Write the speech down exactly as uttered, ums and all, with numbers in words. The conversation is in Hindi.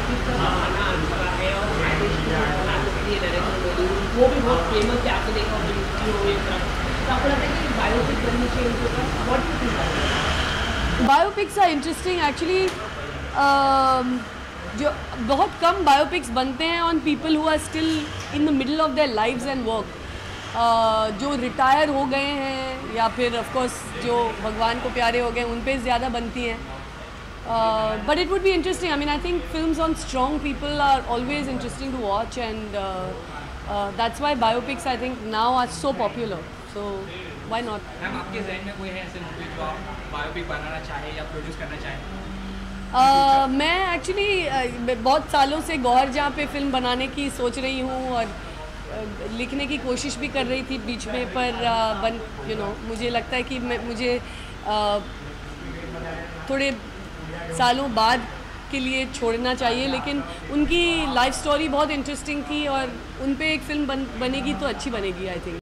बायोपिक का गाना आंसर है और वो भी बहुत फेमस है, आपने देखा होगा। तो आपको लगता है कि बायोपिक बननी चाहिए उनके ऊपर? What do you think? Biopics are interesting actually. जो बहुत कम बायोपिक्स बनते हैं on people who are still in the middle of their lives and work, जो रिटायर हो गए हैं या फिर ऑफ कोर्स जो भगवान को प्यारे हो गए उन पे ज़्यादा बनती हैं। But it would be interesting. I mean I think films on strong people are always interesting to watch and that's why biopics I think now are so popular, so why not. Ma'am, आपके जहन में कोई है ऐसे मूवी जो आप बायोपिक बनाना चाहे या प्रोड्यूस करना चाहें? Uh, मैं एक्चुअली uh, बहुत सालों से गौहर जहाँ पे फिल्म बनाने की सोच रही हूँ और uh, लिखने की कोशिश भी कर रही थी बीच में, पर uh, बन यू you नो know, मुझे लगता है कि मैं मुझे uh, थोड़े सालों बाद के लिए छोड़ना चाहिए, लेकिन उनकी लाइफ स्टोरी बहुत इंटरेस्टिंग थी और उन पे एक फिल्म बन बनेगी तो अच्छी बनेगी आई थिंक।